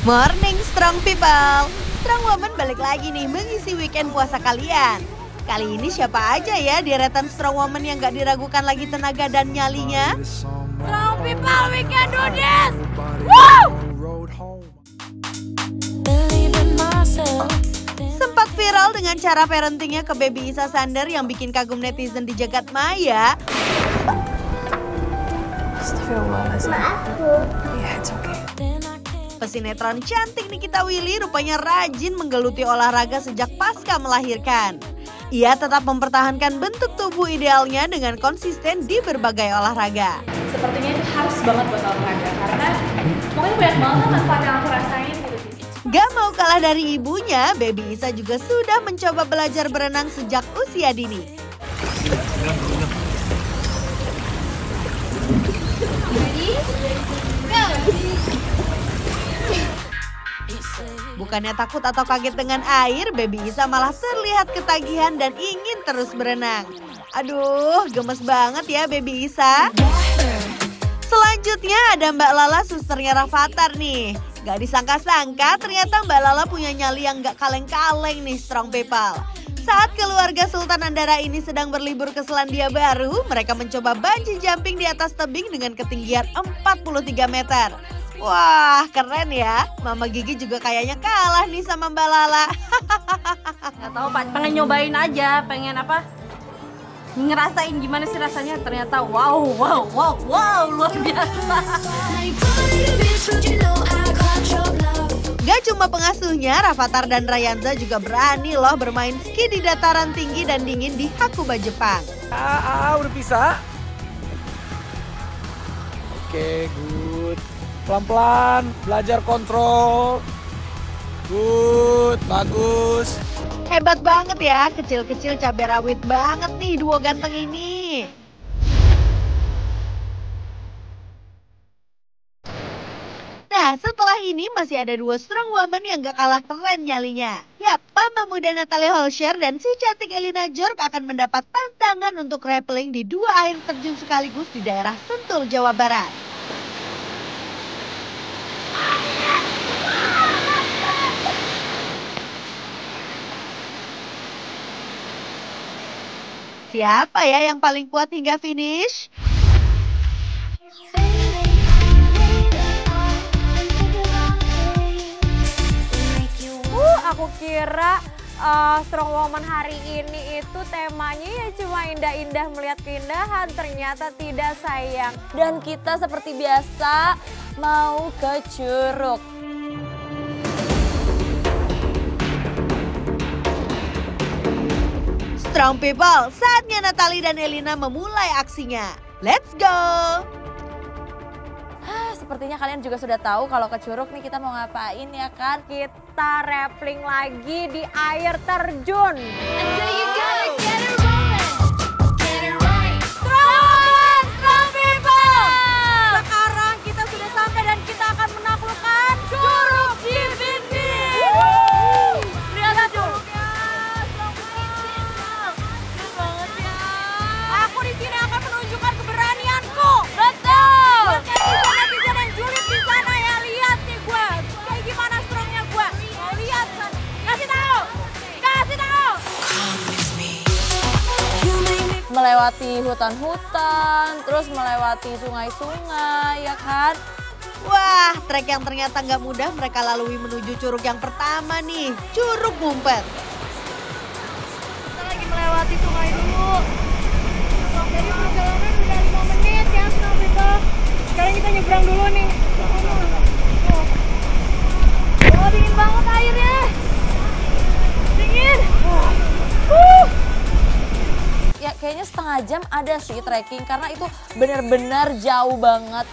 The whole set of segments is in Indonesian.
Morning Strong People. Strong Woman balik lagi nih mengisi weekend puasa kalian. Kali ini siapa aja ya di deretan Strong Woman yang gak diragukan lagi tenaga dan nyalinya? Strong People, we can do this! Woo! Sempat viral dengan cara parentingnya ke baby Isa Sander yang bikin kagum netizen di jagat maya. Astagfirullahaladzim. Yeah, it's okay. Pesinetron cantik Nikita Willy rupanya rajin menggeluti olahraga sejak pasca melahirkan. Ia tetap mempertahankan bentuk tubuh idealnya dengan konsisten di berbagai olahraga. Sepertinya itu harus banget buat olahraga karena pokoknya banyak banget manfaat yang aku rasain gitu. Gak mau kalah dari ibunya, baby Isa juga sudah mencoba belajar berenang sejak usia dini. Bukannya takut atau kaget dengan air, baby Isa malah terlihat ketagihan dan ingin terus berenang. Aduh, gemes banget ya baby Isa. Selanjutnya ada Mbak Lala, susternya Rafathar nih. Gak disangka-sangka ternyata Mbak Lala punya nyali yang gak kaleng-kaleng nih Strong People. Saat keluarga Sultan Andara ini sedang berlibur ke Selandia Baru, mereka mencoba bungee jumping di atas tebing dengan ketinggian 43 meter. Wah, keren ya. Mama Gigi juga kayaknya kalah nih sama Mbak Lala. Gak tahu Pak, pengen nyobain aja, pengen apa? Ngerasain gimana sih rasanya, ternyata wow, luar biasa. Gak cuma pengasuhnya, Rafathar dan Rayanza juga berani loh bermain ski di dataran tinggi dan dingin di Hakuba, Jepang. Udah bisa. Oke, good. Pelan-pelan, belajar kontrol. Good, bagus. Hebat banget ya, kecil-kecil cabai rawit banget nih duo ganteng ini. Nah, setelah ini masih ada dua strong woman yang gak kalah keren nyalinya. Yap, Mama muda Natalie Holscher dan si cantik Elina Jork akan mendapat tantangan untuk rappelling di dua air terjun sekaligus di daerah Sentul, Jawa Barat. Siapa ya yang paling kuat hingga finish? Aku kira Strong Woman hari ini itu temanya ya cuma indah-indah melihat keindahan, ternyata tidak sayang. Dan kita seperti biasa mau ke Curug. Strong People, saatnya Natalie dan Elina memulai aksinya. Let's go! Sepertinya kalian juga sudah tahu kalau ke Curug nih kita mau ngapain ya kan? Kita rappelling lagi di air terjun. Strong People! Sekarang kita sudah sampai dan kita akan menaklukkan Curug Ciwidey. Lihat curugnya, Strong People. Keren banget ya. Aku di sini akan menunjukkan keberanianku. Betul. Netizen dan julid di sana ya, lihat nih gue. Kayak gimana strongnya gue. Mau lihat kan? Kasih tahu. Melewati hutan-hutan, terus melewati sungai-sungai, ya kan? Wah, trek yang ternyata nggak mudah mereka lalui menuju curug yang pertama nih, Curug Ngumpet. Kita lagi melewati sungai dulu. Jadi perjalanan udah 5 menit ya, Strong People. Sekarang kita nyebrang dulu nih. Oh, dingin banget airnya. Dingin. Ya kayaknya setengah jam ada sih trekking karena itu benar-benar jauh banget.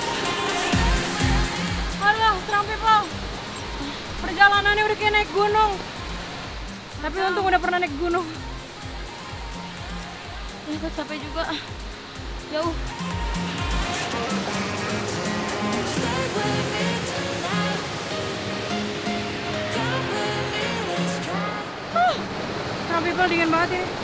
Aduh, Strong People. Perjalanannya udah kayak naik gunung. Tapi untung udah pernah naik gunung. Ya, gue capek juga. Jauh. Strong People dingin banget ini.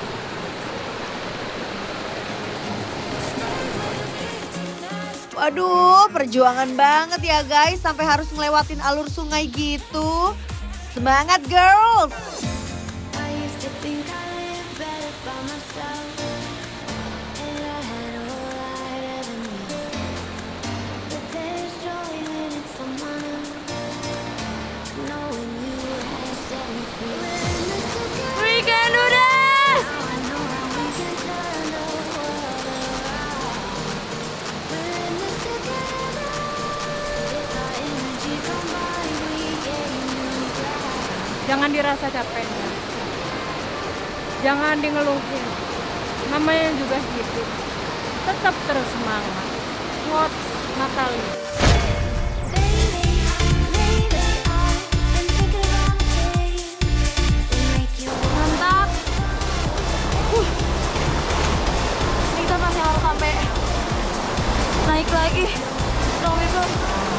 Waduh, perjuangan banget ya guys sampai harus ngelewatin alur sungai gitu. Semangat girls! We can do this! Jangan dirasa capeknya, jangan dingeluhin, namanya juga hidup, tetap terus semangat. Quotes Natalie. Mantap. Ini kita masih harus sampai naik lagi. Strong people.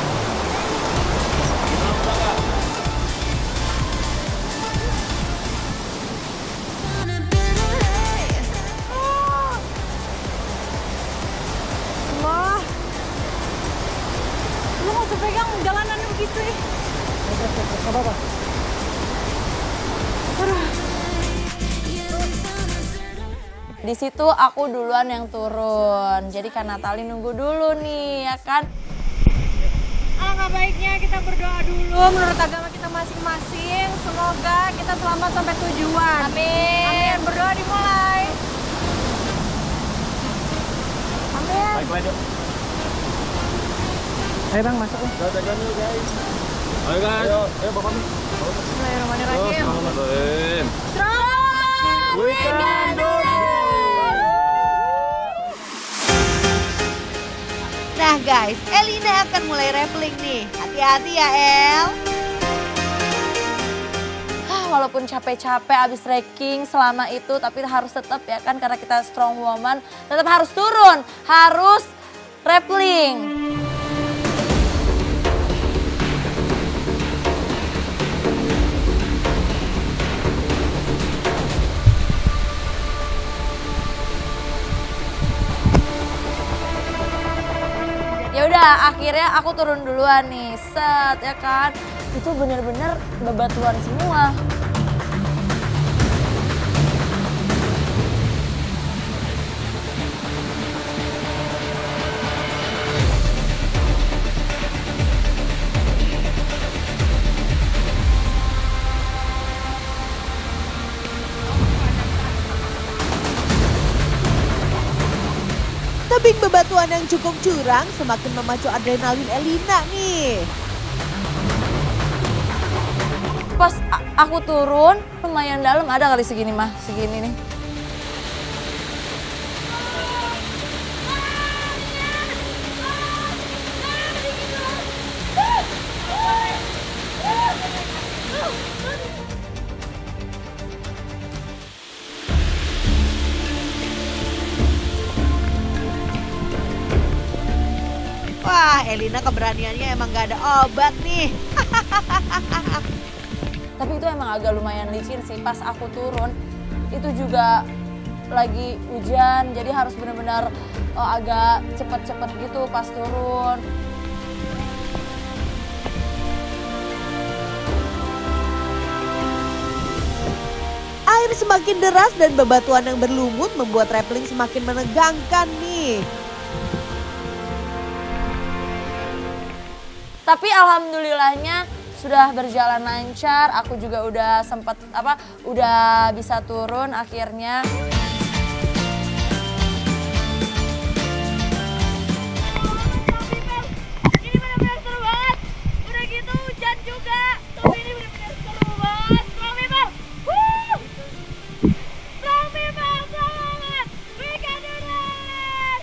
Wah, lu nggak usah pegang jalanan begitu ya. Apa-apa. Di situ aku duluan yang turun. Jadi Kak Natalie nunggu dulu nih, ya kan? Alangkah baiknya kita berdoa dulu menurut agama kita masing-masing. Semoga kita selamat sampai tujuan. Amin. Amin. Berdoa dimulai. Amin. Baik, yuk. Ayo bang, masuk ya. Jalan yuk guys. Ayo guys. Ayo bapak nih. Bismillahirrahmanirrahim. Bismillahirrahmanirrahim. Strong! We can do Nah guys, Elina akan mulai rappelling nih. Hati-hati ya El. Walaupun capek-capek abis trekking selama itu, tapi harus tetap ya kan, karena kita strong woman, tetap harus turun, harus rappelling. Ya udah, akhirnya aku turun duluan nih, set ya kan. Itu bener-bener bebatuan semua. Tebing bebatuan yang cukup curang semakin memacu adrenalin Elina nih. Pas aku turun, lumayan dalam, ada kali segini mah, segini nih. Wah, Elina keberaniannya emang gak ada obat nih. Tapi itu emang agak lumayan licin sih. Pas aku turun, itu juga lagi hujan, jadi harus benar-benar agak cepet-cepet gitu pas turun. Air semakin deras dan bebatuan yang berlumut membuat rappelling semakin menegangkan nih. Tapi alhamdulillahnya sudah berjalan lancar. Aku juga udah sempat udah bisa turun akhirnya. Ini benar-benar seru banget. Udah gitu hujan juga. Tapi ini benar-benar seru banget. Strong people. Woo! Strong people, semangat. We can do this.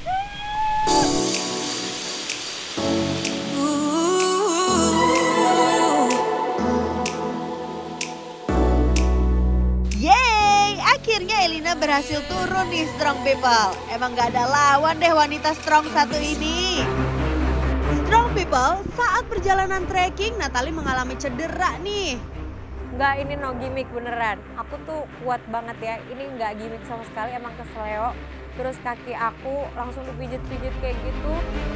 Yeay, akhirnya Elina berhasil turun nih Strong People. Emang gak ada lawan deh wanita strong satu ini. Strong People, saat perjalanan trekking Natalie mengalami cedera nih. Enggak, ini no gimmick beneran. Aku tuh kuat banget ya. Ini enggak gimmick sama sekali, emang kesleo. terus kaki aku langsung dipijit-pijit kayak gitu.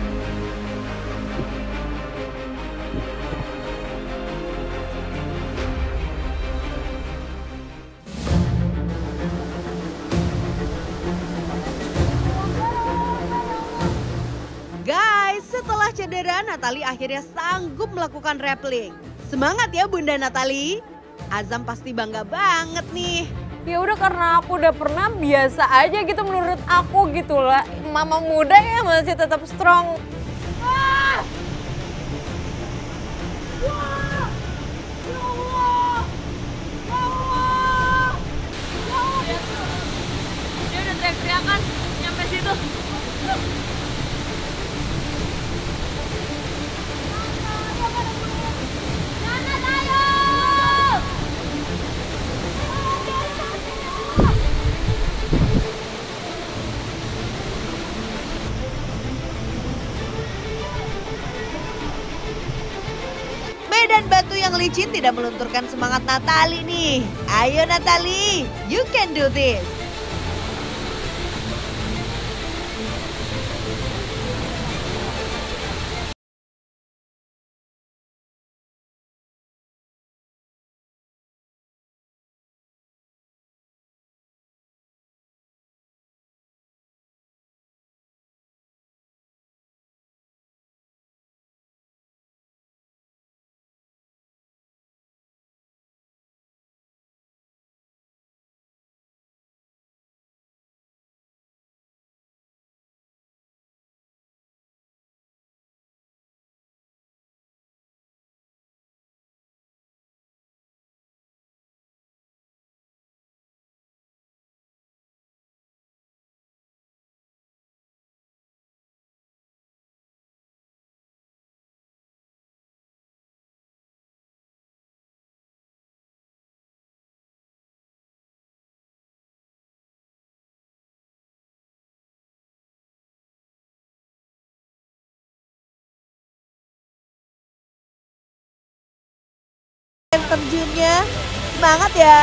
Guys, setelah cedera, Natalie akhirnya sanggup melakukan rappelling. Semangat ya Bunda Natalie. Azam pasti bangga banget nih. Ya udah karena aku udah pernah, biasa aja gitu menurut aku gitu lah. Mama muda ya masih tetap strong. Wah! Wah! Ya Allah! Ya Allah! Ya Allah! Dia udah teriak-teriakan nyampe situ. Jangan, ayo! Medan batu yang licin tidak melunturkan semangat Natalie nih. Ayo Natalie, you can do this. Terjunnya, semangat ya.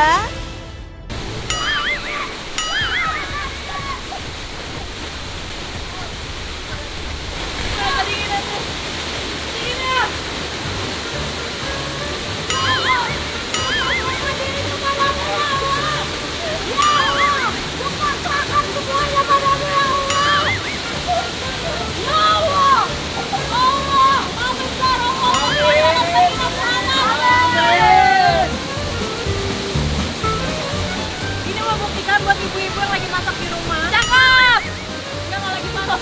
Buat ibu-ibu yang lagi masak di rumah. Cakep! Enggak lagi masak.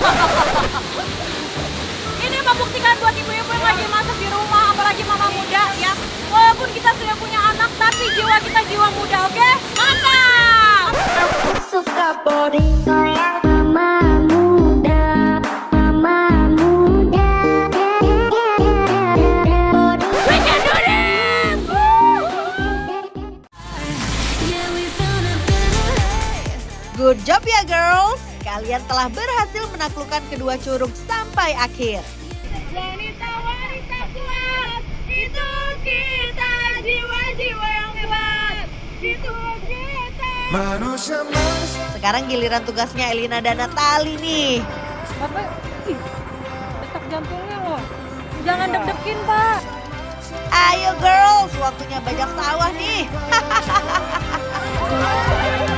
Ini membuktikan buat ibu-ibu yang lagi masak di rumah, apalagi mama muda ya. Walaupun kita sudah punya anak, tapi jiwa kita jiwa muda, oke? Mantap! Aku suka body kayak mama muda, mama muda. We can do this! Good job ya girls. Kalian telah berhasil menaklukkan kedua curug sampai akhir. Wanita-wanita kuat, itu kita, jiwa-jiwa yang hebat, itu kita. Sekarang giliran tugasnya Elina dan Natalie nih. Bapak, detak jantungnya loh. Jangan deg-dekin Pak. Ayo girls, waktunya bajak sawah nih.